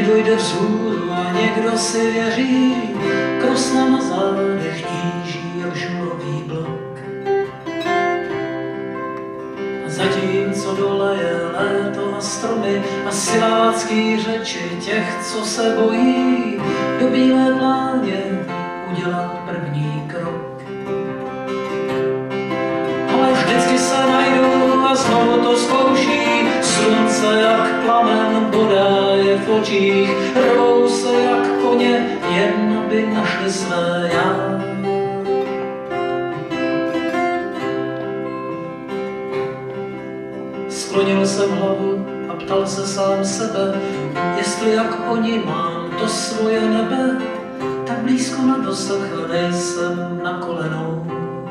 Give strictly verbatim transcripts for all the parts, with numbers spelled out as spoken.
dojde vzhůru a někdo si věří, krosna na zádech níží jak žulový blok. A zatímco dole je léto a stromy a silácký řeči těch, co se bojí do bílé pláně udělat první krok. Ale vždycky se najdou a znovu to zkouší, slunce jak plamen bodá je v očích, rvou se jak koně, jen aby našli své já. Sklonil jsem hlavu a ptal se sám sebe, jestli jak oni mám to svoje nebe, tak blízko na dosah nejsem na kolenou.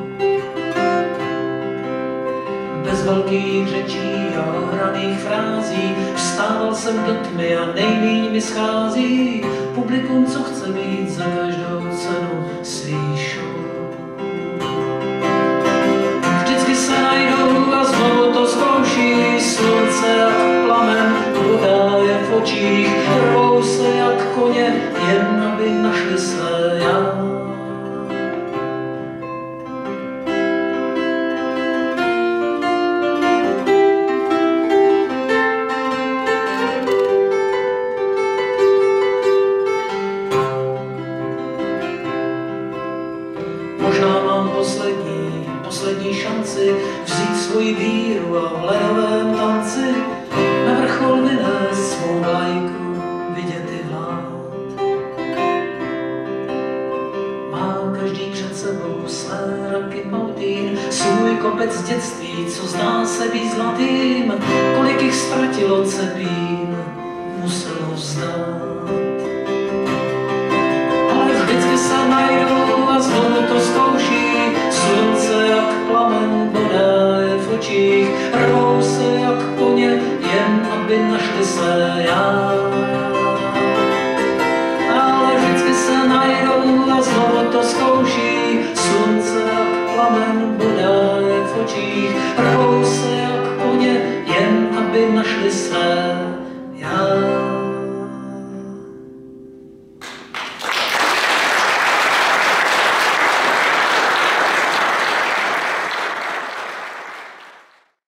Bez velkých řečí a ohraných frází vstával jsem do tmy a nejmíň mi schází publikum, co chce mít za každou cenu svý show. Vždycky se najdou a znovu to zkouší, slunce jak plamen, voda je v očích, rvou se jak koně, jen aby našli své já. Možná mám poslední, poslední šanci vzít svoji víru a v ledovém tanci na vrchol vynést svou vlajku, vidět i vlád. Má každý před sebou své raky pautín, svůj kopec dětství, co zdá se být zlatým, kolik jich ztratilo cepín, muselo vzdát. Ale vždycky se najdou a znovu to zkouší, slunce jak plamen, voda je v očích, rvou se jak koně, jen aby našli své já. Ale vždycky se najdou a znovu